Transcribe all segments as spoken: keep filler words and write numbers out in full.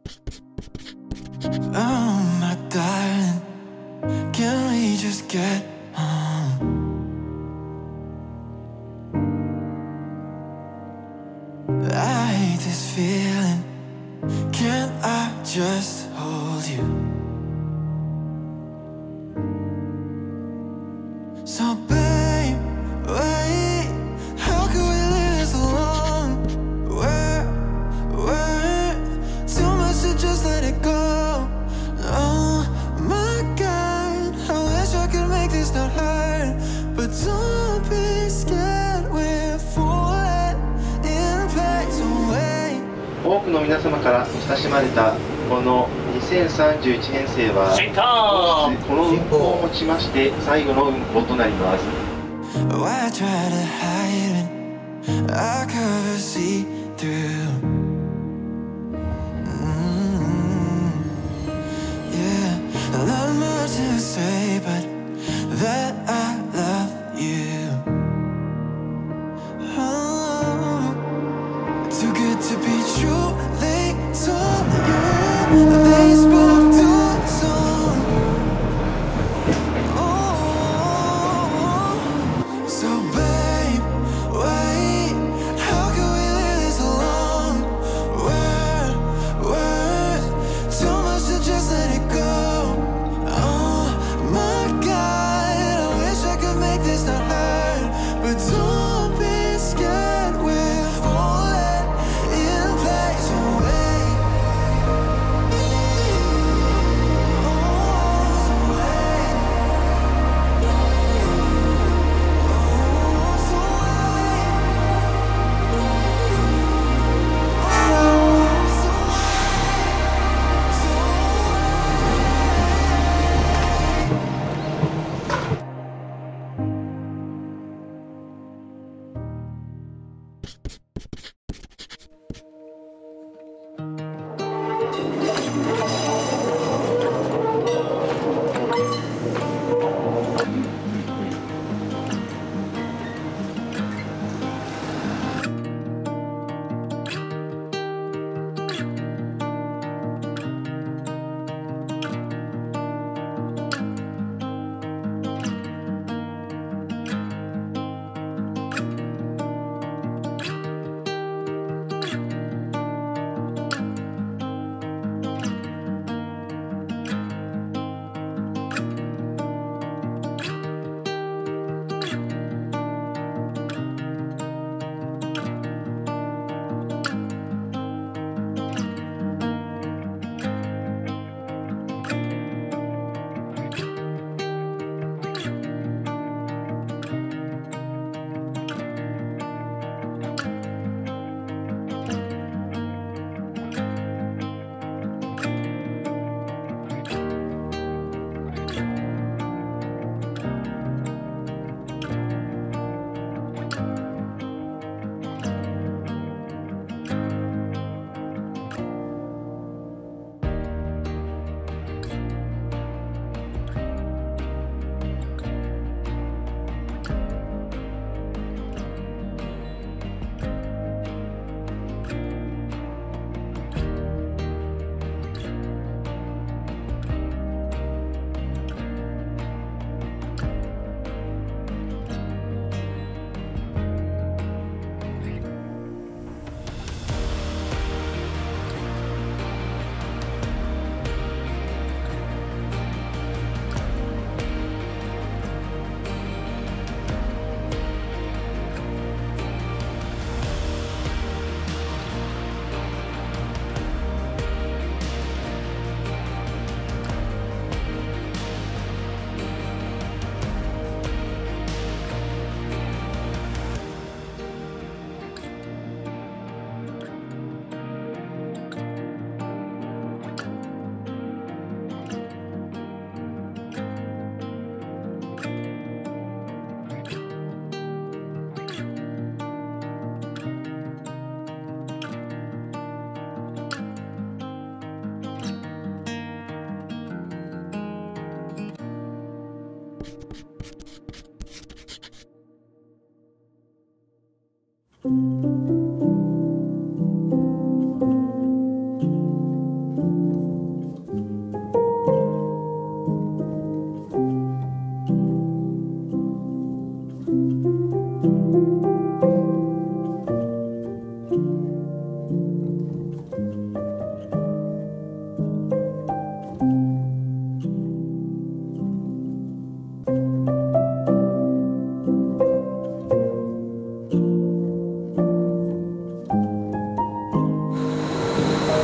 Oh, my darling, can we just get home? I hate this feeling. Can't I just hold you? So babe, wait, how can we live this alone? We're worth too much to just let it go. Oh my God, I wish I could make this not hurt. But don't be scared, we're falling in place away. 多くの皆様から親しまれたこのにせんさんじゅういちねん生はこの運行をもちまして最後の運行となります。 Why try to hide when our covers see through? Mm, yeah, not much to say, but that I love you. Oh, too good to be true. They told you they spoke too soon. Oh, so babe, wait, how can we live this alone? We're worth too much to just let it go. Oh my God, I wish I could make this not hurt. But don't be scared, we're falling in place away.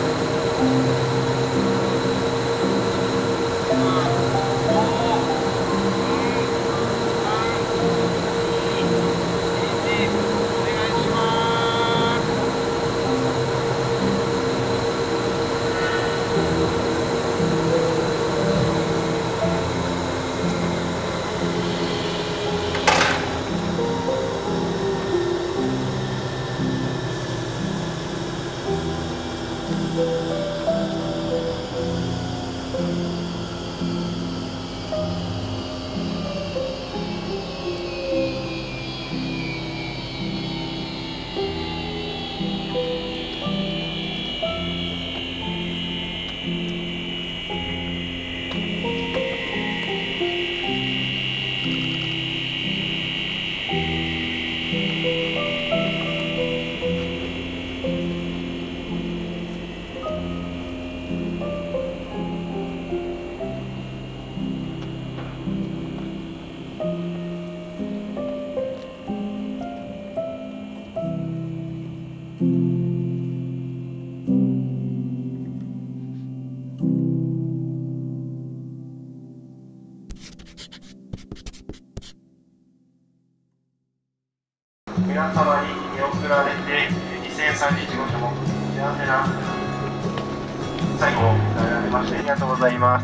皆様に見送られてにせんさんじゅういち号車も幸せな最後を迎えられましてありがとうございます。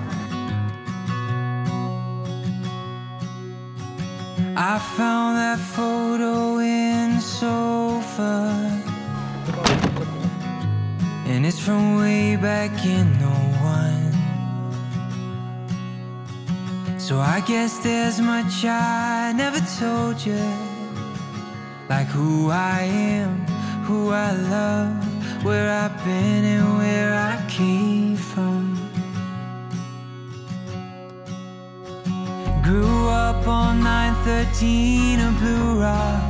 I found that photo in the sofa, and it's from way back in oh one. So I guess there's much I never told you, like who I am, who I love, where I've been and where I came from. Grew up on nine thirteen of Blue Rock,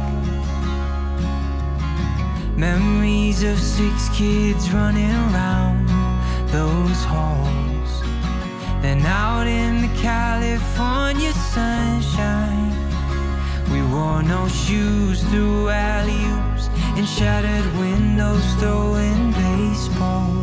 memories of six kids running around those halls. Then out in the California sunshine, we wore no shoes through alley-oops and shattered windows, throwing baseballs.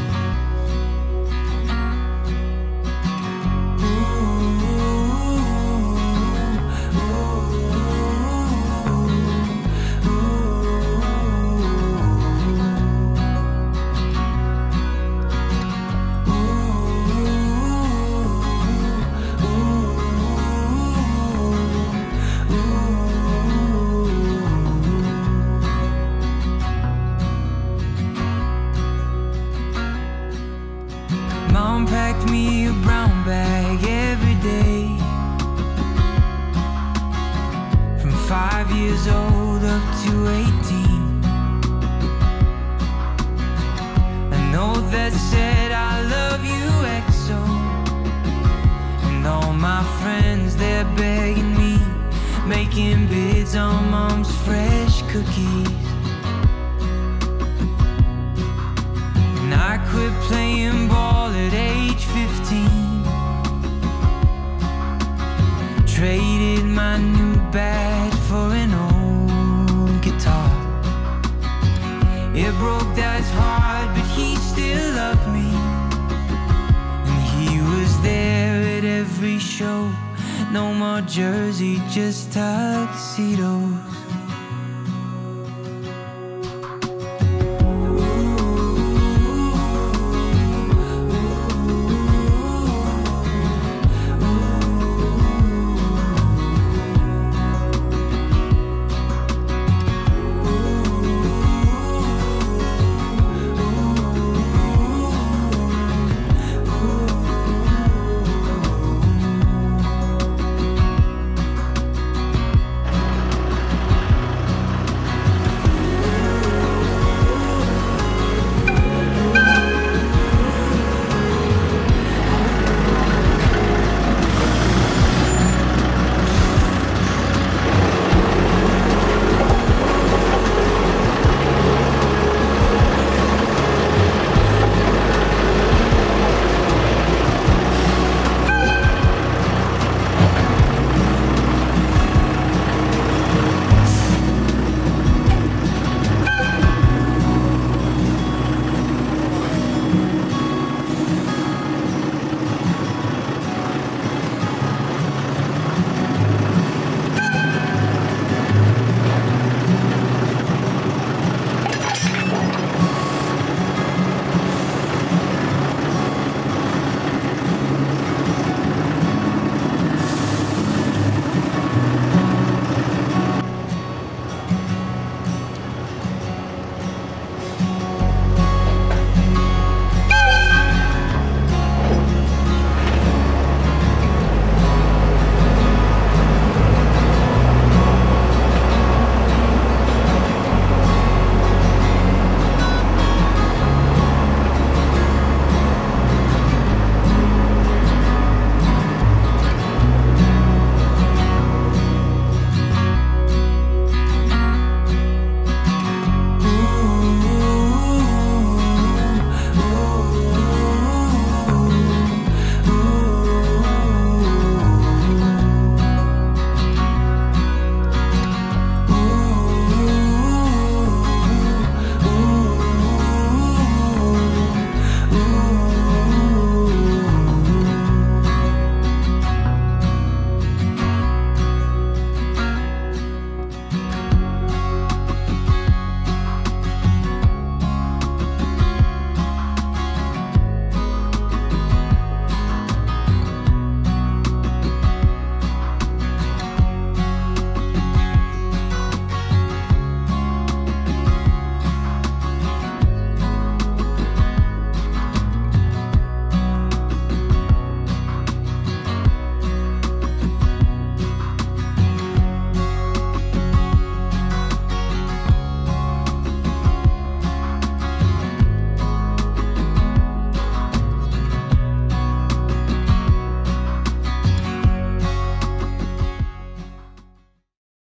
Mom packed me a brown bag every day, from five years old up to eighteen. A note that said I love you X O, and all my friends, they're begging me, making bids on Mom's fresh cookies. And I quit playing ball at age fifteen, traded my new bat for an old guitar. It broke Dad's heart, but he still loved me, and he was there at every show. No more jersey, just tuxedos.